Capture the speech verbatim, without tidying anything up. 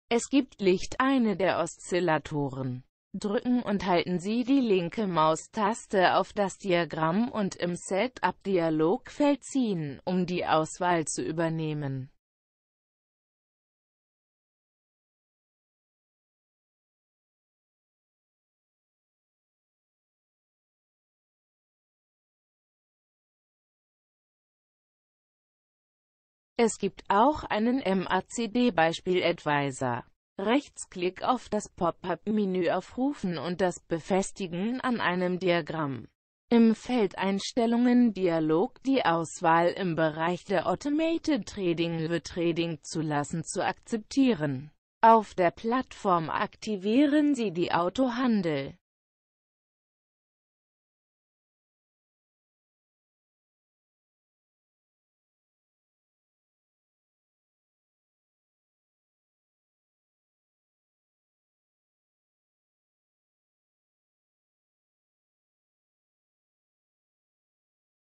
Es gibt Licht eine der Oszillatoren. Drücken und halten Sie die linke Maustaste auf das Diagramm und im Setup-Dialogfeld ziehen, um die Auswahl zu übernehmen. Es gibt auch einen M A C D-Beispiel-Advisor. Rechtsklick auf das Pop-up-Menü aufrufen und das Befestigen an einem Diagramm. Im Feld Einstellungen Dialog die Auswahl im Bereich der Automated Trading View Trading zulassen zu akzeptieren. Auf der Plattform aktivieren Sie die Autohandel.